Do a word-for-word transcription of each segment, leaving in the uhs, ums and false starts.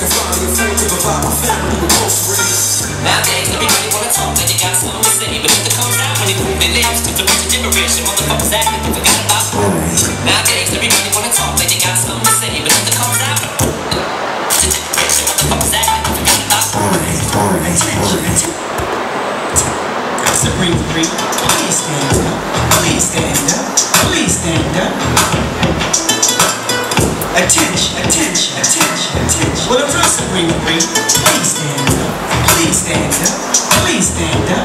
finally afford to provide my family with groceries. Nowadays, everybody wanna talk like they got something to say, but nothing comes out when they move their lips. Different generation, motherfuckers act like they forgot about it. Nowadays, everybody wanna talk like they got something to say, but nothing comes out. It's a generation, motherfuckers act like they forgot about it. Attention. Sabreen, Sabreen, please stand up. Please stand up. Please stand up. Attention, attention, attention, attention. What up, Sabreen, Sabreen? Please stand up. Please stand up. Please stand up.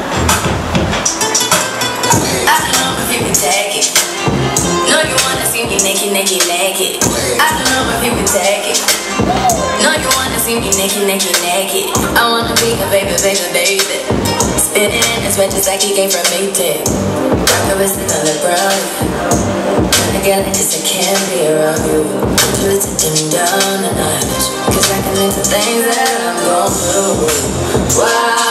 I don't know if you can take it. No, you wanna see me naked, naked, naked. I don't know if you can take it. No, you wanna see me naked, naked, naked. I wanna be a baby, baby, baby. Spinning in his sweat just like he came from Maytag. Rocker with another brother. Trying to get it just I can't be around you. Twisted him down a notch. Cause I can into things that I'm gon' do. Why?